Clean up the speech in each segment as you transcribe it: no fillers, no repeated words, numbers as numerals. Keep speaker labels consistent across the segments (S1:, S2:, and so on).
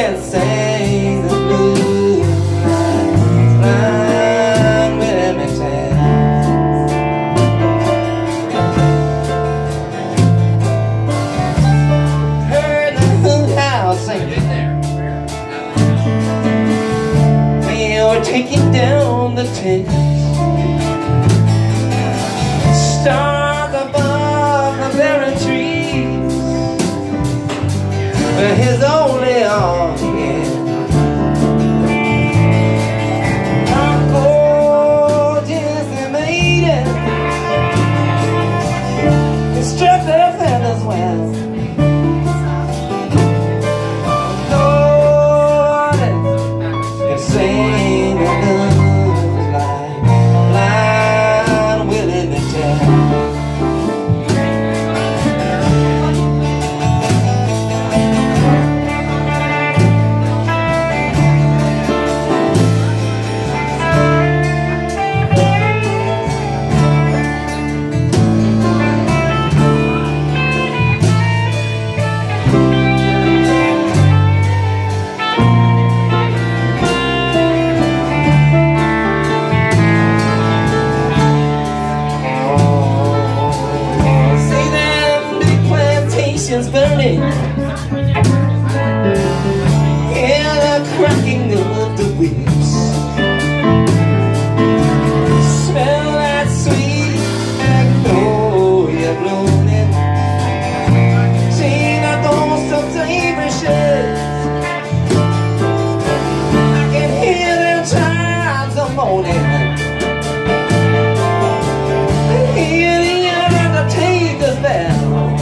S1: can sing the blues like Willie McTell. Heard the hoot house singing. We were taking down the tent. Stars above the barren trees were his only audience. How gorgeous they made it. They struck their feathers well. Nobody can sing the blues like Blind Willie McTell. Burning in the cracking of the whips. Smell that sweet magnolia blowing. Seen a ghost of Davy sheds. I can hear their chimes of moaning. I hear the undertaker's bell.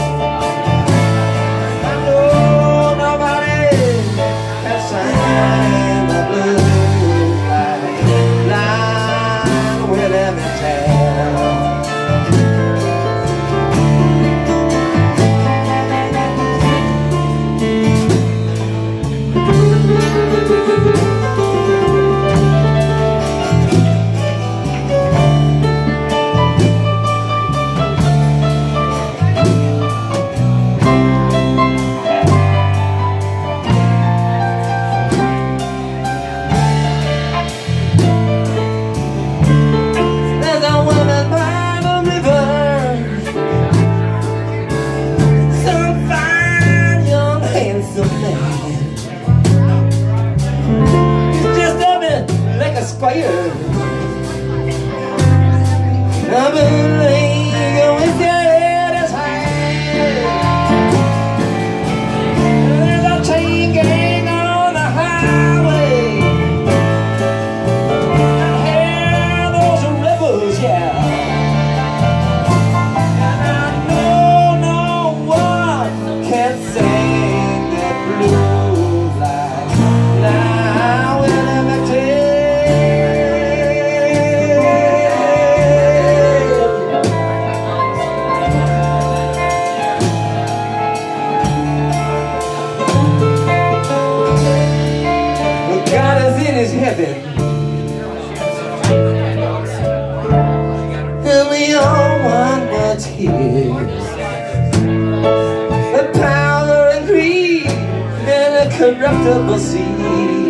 S1: Squire, I believe you with your head as high. There's a chain gang on the highway. I hear those rebels yell, and I know no one can sing that blues like now Willie McTell. Heaven, and we all want what's here. The power and greed and a corruptible seed.